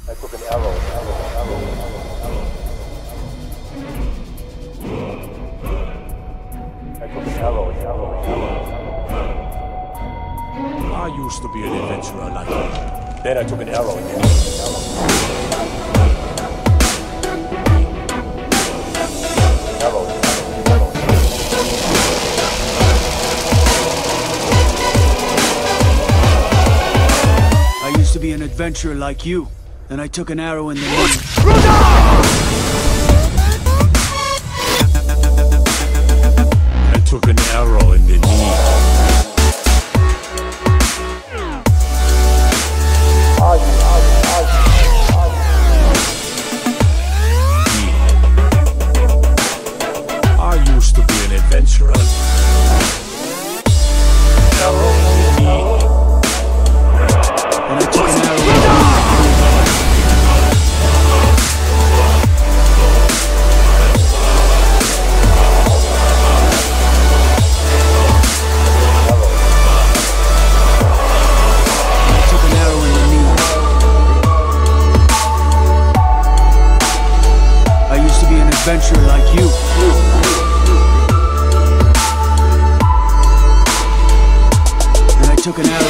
I took an arrow. I took an arrow. I used to be an adventurer like you. Then I took an arrow again. I used to be an adventurer like you. Then I took an arrow in the knee. I took an arrow in the knee. I used to be an adventurer. Arrow in the knee. And I took an arrow in the knee. Adventure like you. And I took an arrow.